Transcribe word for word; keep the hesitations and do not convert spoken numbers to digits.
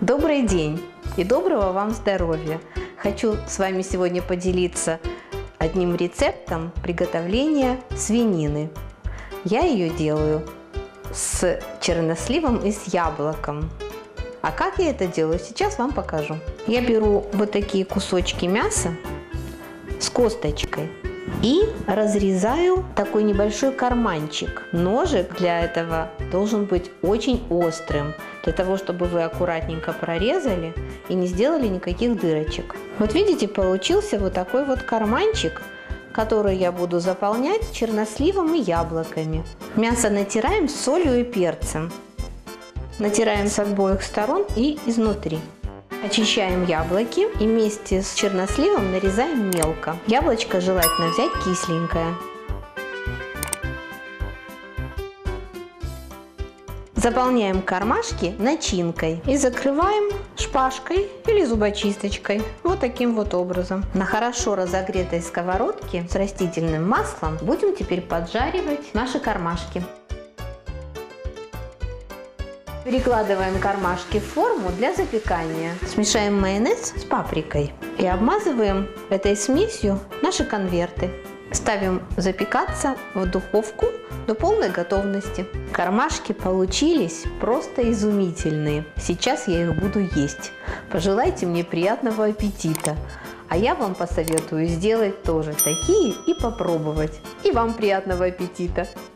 Добрый день и доброго вам здоровья! Хочу с вами сегодня поделиться одним рецептом приготовления свинины. Я ее делаю с черносливом и с яблоком. А как я это делаю, сейчас вам покажу. Я беру вот такие кусочки мяса с косточкой и разрезаю такой небольшой карманчик. Ножик для этого должен быть очень острым, для того, чтобы вы аккуратненько прорезали и не сделали никаких дырочек. Вот видите, получился вот такой вот карманчик, который я буду заполнять черносливом и яблоками. Мясо натираем с солью и перцем. Натираем с обоих сторон и изнутри. Очищаем яблоки и вместе с черносливом нарезаем мелко. Яблочко желательно взять кисленькое. Заполняем кармашки начинкой и закрываем шпажкой или зубочисточкой. Вот таким вот образом. На хорошо разогретой сковородке с растительным маслом будем теперь поджаривать наши кармашки. Перекладываем кармашки в форму для запекания. Смешаем майонез с паприкой и обмазываем этой смесью наши конверты. Ставим запекаться в духовку до полной готовности. Кармашки получились просто изумительные. Сейчас я их буду есть. Пожелайте мне приятного аппетита. А я вам посоветую сделать тоже такие и попробовать. И вам приятного аппетита!